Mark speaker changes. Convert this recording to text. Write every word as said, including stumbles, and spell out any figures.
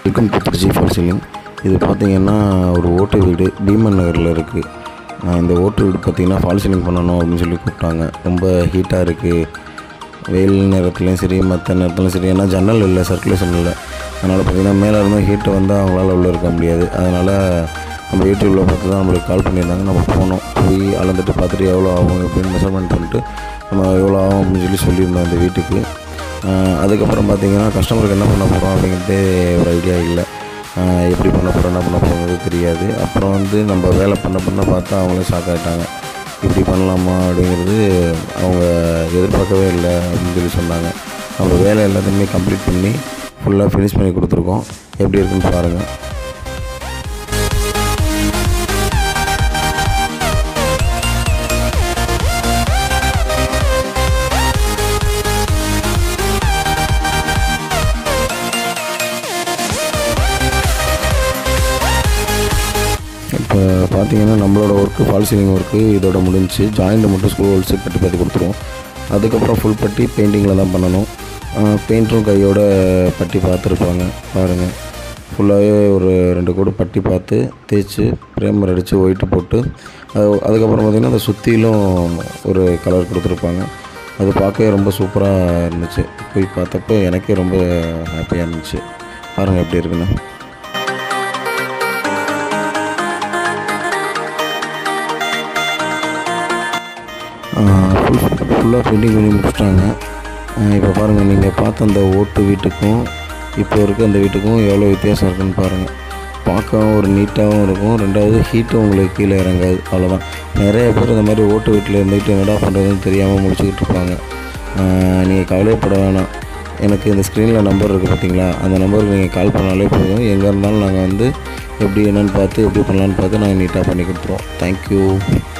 Speaker 1: Welcome to Trichy fall ceiling. இது பார்த்திங்கன்னா ஒரு ஓட்டு வீடு பீமன் நகரில் இருக்குது. இந்த ஓட்டு வீடு பார்த்திங்கன்னா ஃபால் சீலிங் பண்ணணும் அப்படின்னு சொல்லி கூப்பிட்டாங்க. ரொம்ப ஹீட்டாக இருக்குது, வெயில் நேரத்துலையும் சரி மற்ற நேரத்துலையும் சரி. ஏன்னா ஜன்னல் இல்லை, சர்க்குலேஷன் இல்லை. அதனால் பார்த்திங்கன்னா மேலே இருந்தால் ஹீட்டை வந்தால் அவங்களால உள்ளே இருக்க முடியாது. அதனால் நம்ம யூடியூப்பில் பார்த்து தான் நம்மளுக்கு கால் பண்ணியிருந்தாங்க. நம்ம போனோம், போய் அளந்துட்டு பார்த்துட்டு எவ்வளோ ஆகும் எப்படின்னு மெஷர்மெண்ட் பண்ணிட்டு நம்ம எவ்வளோ ஆகும் அப்படின்னு சொல்லி சொல்லியிருந்தோம் இந்த வீட்டுக்கு. அதுக்கப்புறம் பார்த்திங்கன்னா கஸ்டமருக்கு என்ன பண்ண போகிறோம் அப்படிங்கிறது ஒரு ஐடியா இல்லை. எப்படி பண்ண போகிறோம் என்ன பண்ண போகிறது தெரியாது. அப்புறம் வந்து நம்ம வேலை பண்ண பண்ண பார்த்தா அவங்களே ஷாக் ஆகிட்டாங்க. இப்படி பண்ணலாமா அப்படிங்கிறது அவங்க எதிர்பார்க்கவே இல்லை அப்படின்னு சொல்லி சொன்னாங்க. நம்ம வேலை எல்லாத்தையுமே கம்ப்ளீட் பண்ணி ஃபுல்லாக ஃபினிஷ் பண்ணி கொடுத்துருக்கோம். எப்படி இருக்குன்னு பாருங்கள். இப்போ பார்த்திங்கன்னா நம்மளோட ஒர்க்கு ஃபால் சீலிங் ஒர்க்கு இதோட முடிஞ்சு. ஜாயிண்ட் மட்டும் ஸ்க்ரூ ஹோல்ஸு கட்டி பார்த்து கொடுத்துருவோம். அதுக்கப்புறம் ஃபுல் பட்டி பெயிண்டிங்கில் தான் பண்ணணும். பெயிண்டரும் கையோட பட்டி பார்த்துருப்பாங்க பாருங்கள். ஃபுல்லாகவே ஒரு ரெண்டு கோடு பட்டி பார்த்து தேய்ச்சி பிரேமர் அடித்து ஒயிட்டு போட்டு அது அதுக்கப்புறம் பார்த்திங்கன்னா அதை சுற்றிலும் ஒரு கலர் கொடுத்துருப்பாங்க. அது பார்க்கவே ரொம்ப சூப்பராக இருந்துச்சு. போய் பார்த்தப்போ எனக்கே ரொம்ப ஹாப்பியாக இருந்துச்சு. பாருங்கள் எப்படி இருக்குன்னு. ஃபுல் ஃபுல்லாக பெயிண்டிங் பண்ணி முடிச்சிட்டாங்க. இப்போ பாருங்கள், நீங்கள் பார்த்த அந்த ஓட்டு வீட்டுக்கும் இப்போ இருக்க அந்த வீட்டுக்கும் எவ்வளோ வித்தியாசம் இருக்குதுன்னு பாருங்கள். பார்க்கவும் ஒரு நீட்டாகவும் இருக்கும். ரெண்டாவது ஹீட்டும் உங்களுக்கு கீழே இறங்காது. அவ்வளோதான். நிறைய பேர் இந்த மாதிரி ஓட்டு வீட்டில் இருந்துக்கிட்டு என்னடா பண்ணுறதுன்னு தெரியாமல் முடிச்சுக்கிட்டு இருப்பாங்க. நீங்கள் கவலைப்பட வேணாம். எனக்கு இந்த ஸ்க்ரீனில் நம்பர் இருக்குது பார்த்தீங்களா, அந்த நம்பருக்கு நீங்கள் கால் பண்ணாலே போதும். எங்கே இருந்தாலும் நாங்கள் வந்து எப்படி என்னென்னு பார்த்து எப்படி பண்ணலான்னு பார்த்து நாங்கள் நீட்டாக பண்ணி கொடுத்துருவோம். தேங்க்யூ.